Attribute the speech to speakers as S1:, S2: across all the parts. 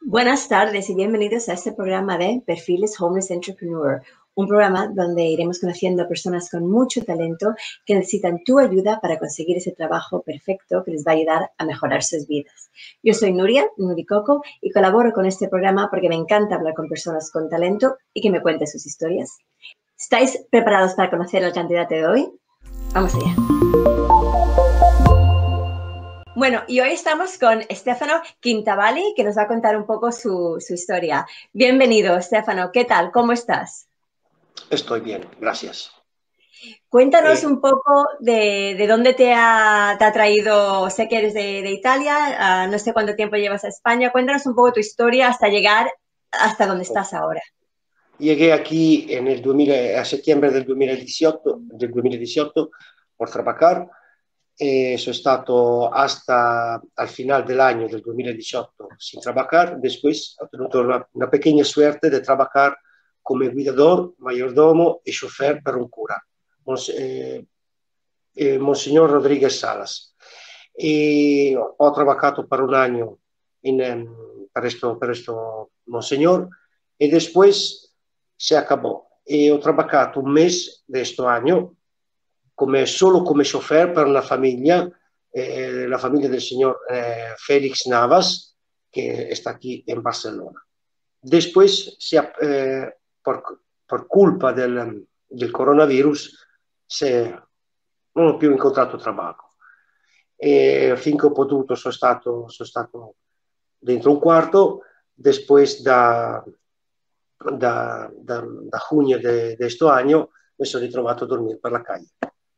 S1: Buenas tardes y bienvenidos a este programa de Perfiles Homeless Entrepreneur, un programa donde iremos conociendo a personas con mucho talento que necesitan tu ayuda para conseguir ese trabajo perfecto que les va a ayudar a mejorar sus vidas. Yo soy Nuria, Nuricoco, y colaboro con este programa porque me encanta hablar con personas con talento y que me cuenten sus historias. ¿Estáis preparados para conocer al candidato de hoy? Vamos allá. Bueno, y hoy estamos con Stefano Quintavalli, que nos va a contar un poco su historia. Bienvenido, Stefano. ¿Qué tal? ¿Cómo estás?
S2: Estoy bien, gracias.
S1: Cuéntanos un poco de dónde te ha traído, sé que eres de Italia, no sé cuánto tiempo llevas a España. Cuéntanos un poco tu historia hasta llegar hasta donde estás ahora.
S2: Llegué aquí a septiembre del 2018 por trabajar. Soy estado hasta al final del año del 2018 sin trabajar. Después he tenido una pequeña suerte de trabajar como guiador, mayordomo y chofer per un cura, Monseñor Rodríguez Salas. Y ho trabajado por un año para esto Monseñor, y después se acabó. Y he trabajado un mes de este año solo como chofer para una familia, la familia del señor Félix Navas, que está aquí en Barcelona. Después, por culpa del coronavirus, non ho più incontrato trabajo. Finché ho potuto sono stato dentro un quarto. Después da junio de este año mi sono ritrovato a dormire per la calle.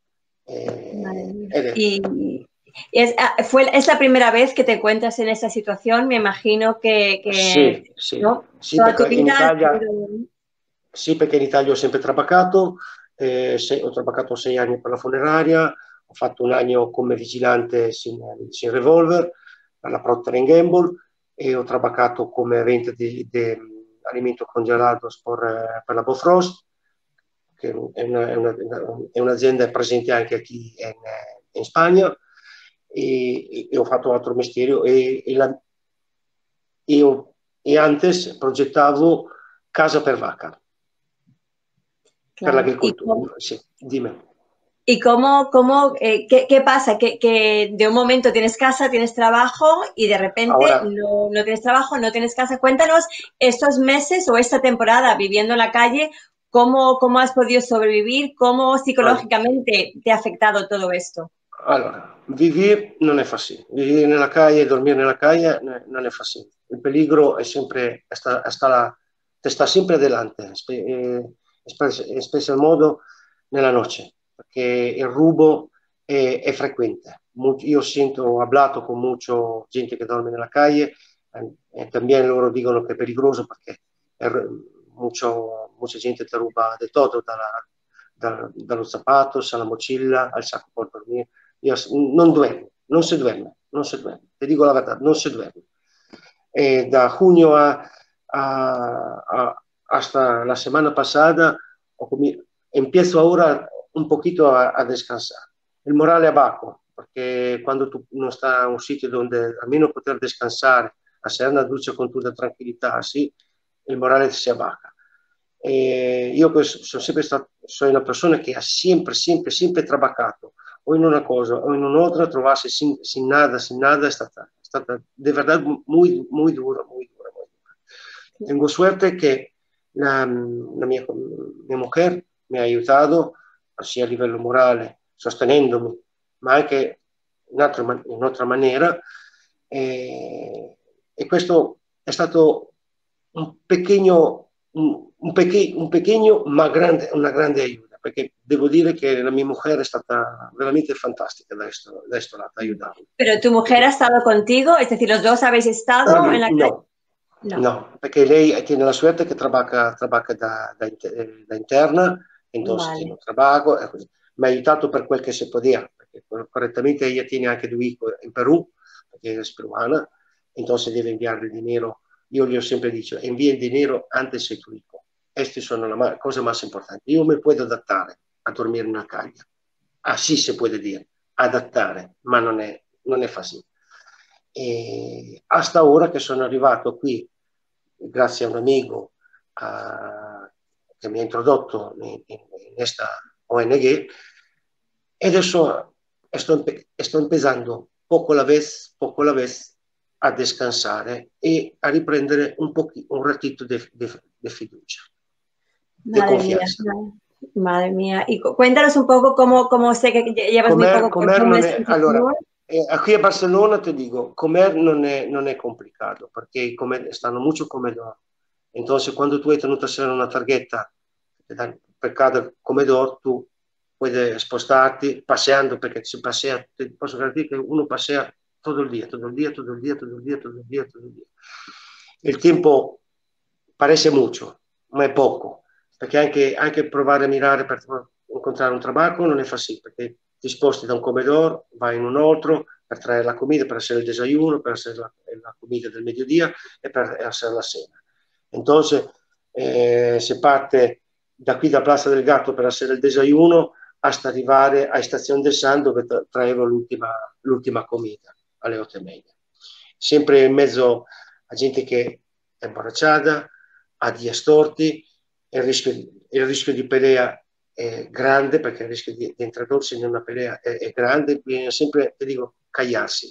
S1: Y es la primera vez que te encuentras en esa situación, me imagino que
S2: sì,
S1: ¿no?
S2: sì,
S1: Toda tu
S2: perché in
S1: vida.
S2: Italia, sì, perché in Italia ho sempre trabacato, ho trabacato 6 anni per la funeraria, ho fatto un anno come vigilante sin revolver per la Procter Gamble, e ho trabacato come vendita di alimentos congelados per la Bofrost, che è un'azienda presente anche qui in Spagna, e ho fatto altro mestiere, e antes progettavo casa per vaca, per
S1: Claro.
S2: l'agricoltura. Sì, dimmi.
S1: ¿Y qué pasa? Que de un momento tienes casa, tienes trabajo y de repente
S2: Ahora,
S1: no tienes trabajo, no tienes casa. Cuéntanos estos meses o esta temporada viviendo en la calle, ¿cómo has podido sobrevivir? ¿Cómo psicológicamente te ha afectado todo esto?
S2: allora, vivere non è facile. Vivere nella calle, dormire nella calle non è facile. Il pericolo è sempre, te sta sempre delante, in special modo nella notte, perché il rubo è frequente. Io ho hablato con molta gente che dorme nella calle, e también loro dicono che è pericoloso perché mucha gente ti ruba de todo, dallo zapato alla mochila, al sacco per dormire. Non duermo, non si duerme, non si duerme. Te dico la verità, non si duerme. Da junio hasta la semana pasada empiezo ahora un poquito a descansar. El morale abajo, porque cuando tú no estás en un sitio donde almeno poter descansar, hacer una ducha con toda tranquillità, así, il morale si abbacca. Io sono una persona che ha sempre trabajato, o in una cosa o in un'altra, trovarsi sin nada è stata de verdad muy dura, muy dura, muy dura. Tengo suerte che mia mujer mi ha aiutato sia a livello morale, sostenendomi, ma anche in un'altra maniera, e questo è stato un pequeño ma una grande aiuto, perché devo dire che la mia mujer è stata veramente fantastica da questo lato, aiutarmi.
S1: ¿Pero tu mujer ha estado contigo? Es decir, ¿los dos habéis estado en la calle?
S2: No, perché lei tiene la suerte che trabaja da interna, entonces
S1: Vale.
S2: tiene un trabajo, mi ha aiutato per quel che si podía, perché correttamente ella tiene anche due hijos in Perù, perché è peruana, entonces deve inviare il dinero. Io gli ho sempre detto, invia il dinero antes de tu hijo. Queste sono le cose più importanti. Io mi puedo adattare a dormire nella calle. Así se puede dire, adattare, ma non è facile. E hasta ora che sono arrivato qui grazie a un amico che mi ha introdotto in questa ONG, e adesso sto empezando poco a la vez a descansare e a riprendere un ratito de fiducia, de
S1: Madre mía,
S2: confianza.
S1: madre mía. Y cuéntanos un poco cómo sé que llevas muy poco con
S2: Comer non
S1: Homeless
S2: è, allora,
S1: Entrepreneur.
S2: qui a Barcellona ti dico, comer non è complicato, perché stanno mucho comedor. Entonces, cuando tú tenuto a hacer una tarjeta per cada comedor, tu puoi spostarti paseando, perché si pasea, ti posso garantire che uno pasea todo el día, todo el día, todo el día, todo el día, todo el día, todo el día. Il tempo parece mucho, ma è poco, perché anche provare a mirare per incontrare un trabajo non è facile, perché ti sposti da un comedor, vai in un altro per traere la comida, per hacer il desayuno, per hacer la comida del mediodía e per hacer la cena. Entonces, si parte da qui da Plaza del Gatto per hacer il desayuno hasta arrivare a Estazione del San, dove traevo l'ultima comida alle 8:30. Sempre in mezzo a gente che è imborracciata, a días torti, il rischio di pelea è grande, perché il rischio di introdursi in una pelea è grande. Bisogna sempre, ti dico, callarsi.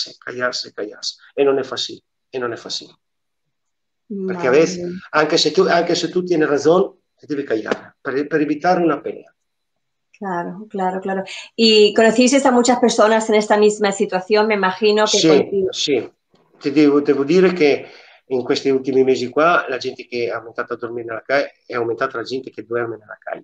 S2: E non è facile, Perché a
S1: Madre
S2: veces,
S1: mía.
S2: anche se tu tienes razón, te devi callare per evitare una pelea.
S1: Claro, claro, claro. ¿Y conociste a muchas personas en esta misma situación? Me imagino que
S2: Sì,
S1: contigo.
S2: sì. Devo dire che in questi ultimi mesi qua la gente che è aumentata a dormire nella calle è aumentata la gente che dorme nella calle.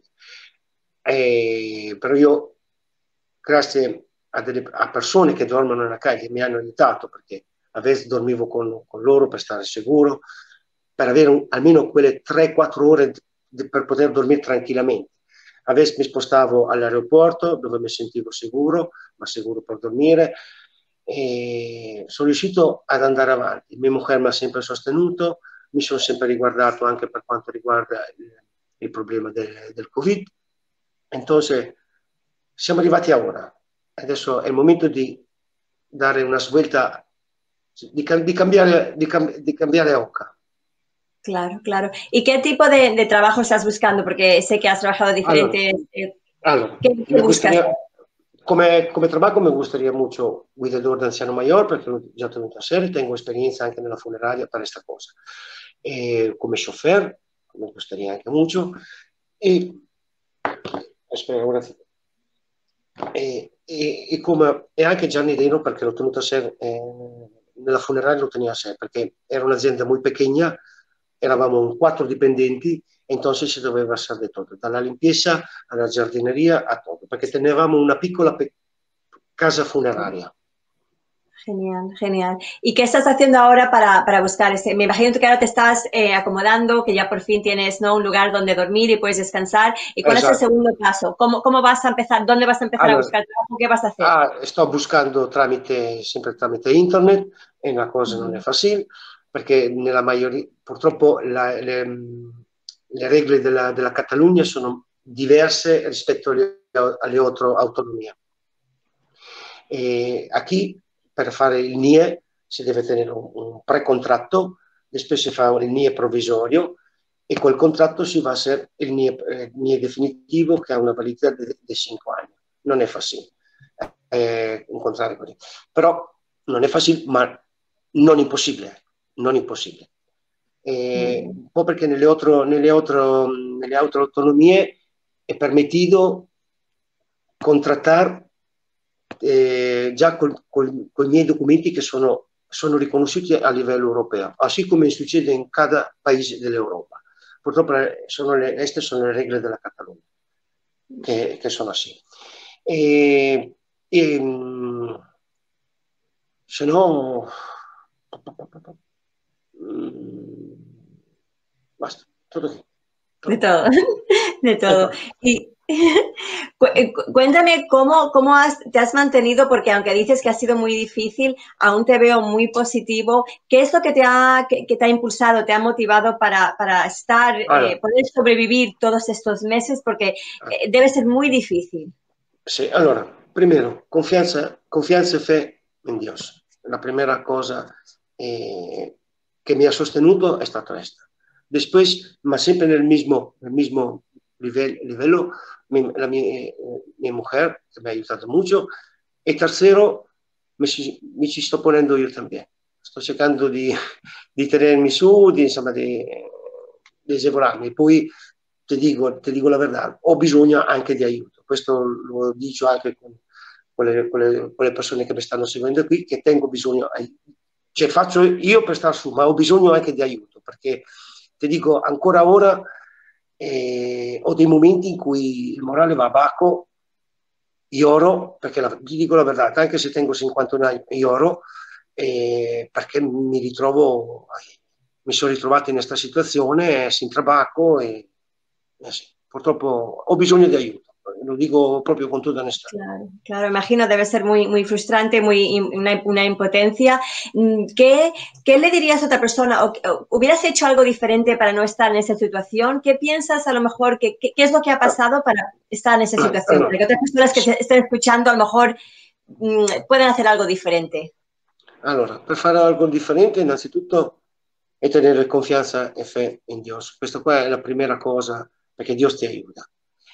S2: Però io, grazie a persone che dormono nella calle, mi hanno aiutato, perché a volte dormivo con loro per stare sicuro, per avere almeno quelle 3-4 ore per poter dormire tranquillamente. A volte mi spostavo all'aeroporto dove mi sentivo sicuro, ma sicuro per dormire, e sono riuscito ad andare avanti. Mia moglie mi ha sempre sostenuto, mi sono sempre riguardato anche per quanto riguarda il problema del Covid. Entonces, siamo arrivati a ora. Adesso è il momento di dare una svelta, di cambiare occa.
S1: Claro, claro. ¿Y qué tipo de trabajo estás buscando? Porque sé que has trabajado
S2: Allora,
S1: diferentes.
S2: allora
S1: ¿Qué
S2: me
S1: buscas?
S2: gustaría, come trabajo me gustaría mucho cuidador de anciano mayor, perché già tenuto a hacer, tengo esperienza anche nella funeraria per questa cosa. Come chauffeur, me gustaría anche mucho. Espera, e anche Gianni Deno, perché l'ho tenuto a sé, nella funeraria lo tenía a sé, perché era un'azienda molto pequeña, eravamo 4 dipendenti, entonces se doveva hacer de todo, dalla limpieza alla giardineria a todo, perché tenevamo una piccola casa funeraria.
S1: Genial, genial. ¿Y qué estás haciendo ahora para buscar ese? Me imagino que ahora te estás acomodando, que ya por fin tienes, ¿no?, un lugar donde dormir y puedes descansar. ¿Y cuál es el
S2: Esatto.
S1: segundo paso? ¿Cómo vas a empezar? ¿Dónde vas a empezar a
S2: Allora,
S1: buscar trabajo? ¿Qué vas a hacer?
S2: sto buscando sempre tramite internet, e una cosa non è facile, perché nella maggioria, purtroppo, le regole della Catalogna sono diverse rispetto alle altre autonomie. E qui, per fare il NIE, si deve tenere un precontratto, después si fa il NIE provvisorio, e col contratto si va a hacer il NIE definitivo, che ha una validità di 5 anni. Non è facile incontrare così. Però non è facile, ma non impossibile. Non impossibile. Un po' perché nelle altre autonomie è permettito contrattar già con i miei documenti che sono riconosciuti a livello europeo, così come succede in cada paese dell'Europa. Purtroppo queste sono le regole della Catalogna, che sono così. Se no, basta, tutto qui.
S1: De todo, de todo.
S2: Ecco.
S1: Y cuéntame cómo te has mantenido, porque aunque dices que ha sido muy difícil, aún te veo muy positivo. ¿Qué es lo que te ha impulsado, te ha motivado para estar,
S2: Allora,
S1: poder sobrevivir todos estos meses? Porque debe ser muy difícil.
S2: sì, allora, primero, confianza e fe in Dio. La primera cosa, che mi ha sostenuto è stata questa. Después, ma sempre nel mismo livello, la mia mujer, che mi ha aiutato molto, e tercero, mi ci sto ponendo io también. Sto cercando di tenermi su, insomma, di agevolarmi. Poi ti dico la verità, ho bisogno anche di aiuto. Questo lo dico anche con le persone che mi stanno seguendo qui, che tengo bisogno, cioè faccio io per stare su, ma ho bisogno anche di aiuto, perché ti dico, ancora ora ho dei momenti in cui il morale va a bacco, lloro, perché ti dico la verità, anche se tengo 51 anni, lloro, perché mi sono ritrovato in questa situazione, sin trabacco, sì, purtroppo ho bisogno di aiuto, lo dico proprio con tutta onestà.
S1: Claro, claro, imagino debe ser muy frustrante, una impotencia. ¿Qué le dirías a otra persona? ¿Hubieras hecho algo diferente para no estar en esa situación? ¿Qué piensas a lo mejor? ¿Qué es lo que ha pasado para estar en esa situación? Para que otras personas que te estén escuchando a lo mejor puedan hacer algo diferente.
S2: Allora, per fare algo differente, innanzitutto è tenere confianza e fede in Dio. Questa qua è la prima cosa, perché Dio ti aiuta.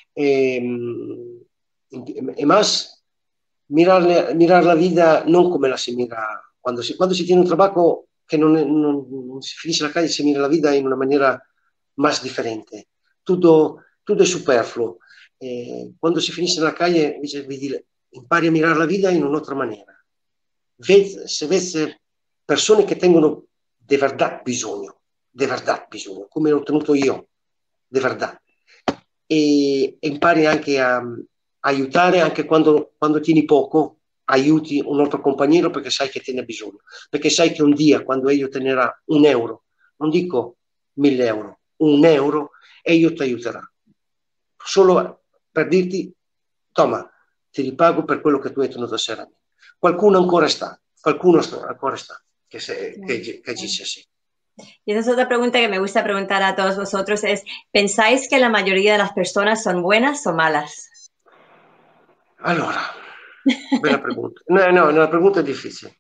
S2: E más, mirar la vida non come la si mira quando si tiene un trabajo che non si finisce la calle, si mira la vida in una maniera más differente. Tutto è superfluo. Quando si finisce la calle, invece, impari a mirar la vida in un'altra maniera. Se avesse persone che tengono di verdad bisogno, come l'ho tenuto io, di verdad. E impari anche a aiutare anche quando tieni poco, aiuti un altro compagno perché sai che te ne ha bisogno, perché sai che un dia quando io tenerà un euro, non dico 1000 euro, un euro, e io ti aiuterò. Solo per dirti, Toma, ti ripago per quello che tu hai tenuto a sera a me. Qualcuno ancora sta che dice así.
S1: Y esa es otra pregunta que me gusta preguntar a todos vosotros, es, ¿pensáis que la mayoría de las personas son buenas o malas?
S2: Allora, bella pregunta. No, una pregunta difficile.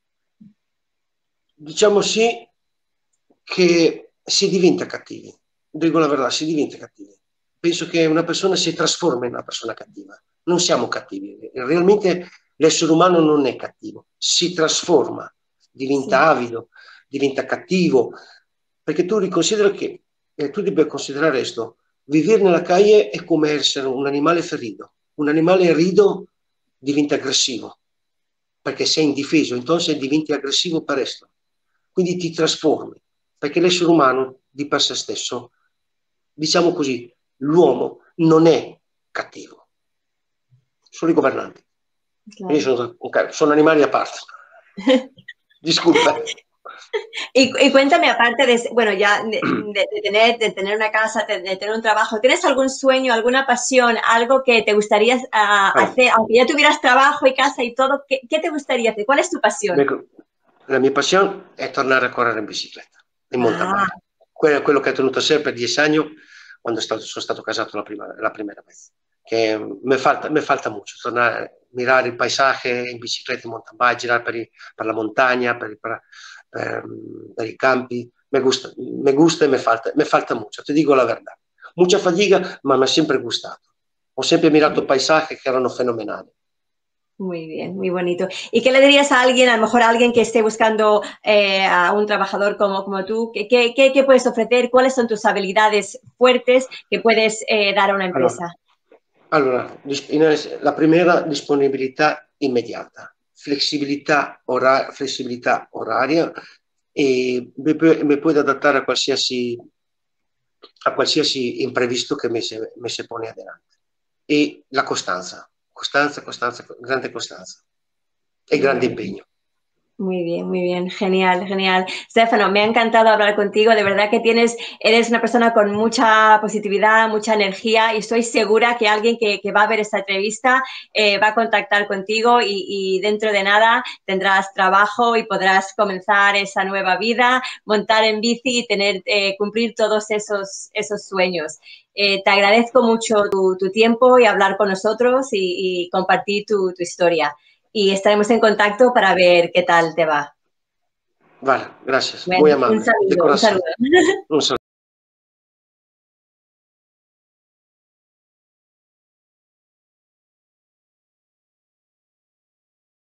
S2: Diciamo sì che si diventa cattivi. Dico la verità, si diventa cattivi. Penso che una persona si trasforma in una persona cattiva. Non siamo cattivi. Realmente l'essere umano non è cattivo. Si trasforma, diventa avido, diventa cattivo. Perché tu riconsidera che, tu devi considerare questo, vivere nella calle è come essere un animale ferito. Un animale herido diventa aggressivo, perché sei indifeso, entonces diventi aggressivo per questo. Quindi ti trasformi, perché l'essere umano di per sé stesso, diciamo così, l'uomo non è cattivo, sono i governanti. Claro. Io sono animali a parte. Disculpa.
S1: Y cuéntame, aparte de, bueno, ya de tener una casa, de tener un trabajo, ¿tienes algún sueño, alguna pasión, algo que te gustaría hacer, aunque ya tuvieras trabajo y casa y todo, ¿qué te gustaría hacer? ¿Cuál es tu pasión?
S2: La mia passione è tornare a correre in bicicletta, in mountain bike. Quello che ho tenuto sempre 10 anni quando sono stato casato la prima vez. Che mi falta molto, tornare a mirare il paesaggio in bicicletta, in mountain bike, girare per la montagna, per i campi. Me gusta e me falta molto, ti dico la verità. Mucha fatica, ma mi ha sempre gustato. Ho sempre mirato paesaggi che erano fenomenali.
S1: Muy bien, muy bonito. ¿Y qué le dirías a alguien, a lo mejor a alguien que esté buscando a un trabajador como tú? ¿Qué puedes ofrecer? ¿Cuáles son tus habilidades fuertes que puedes dar a una empresa?
S2: Allora, la primera, disponibilità immediata, flessibilità oraria e mi puoi adattare a qualsiasi imprevisto che mi si pone adelante. E la costanza, grande costanza e grande impegno.
S1: Muy bien, genial, genial. Stefano, me ha encantado hablar contigo, de verdad que eres una persona con mucha positividad, mucha energía y estoy segura que alguien que va a ver esta entrevista va a contactar contigo y dentro de nada tendrás trabajo y podrás comenzar esa nueva vida, montar en bici y cumplir todos esos sueños. Te agradezco mucho tu tiempo y hablar con nosotros y compartir tu historia. Y estaremos en contacto para ver qué tal te va.
S2: Vale, gracias.
S1: Bueno,
S2: Muy
S1: un
S2: amable. De
S1: saludo, un
S2: corazón.
S1: saludo.
S2: Un saludo.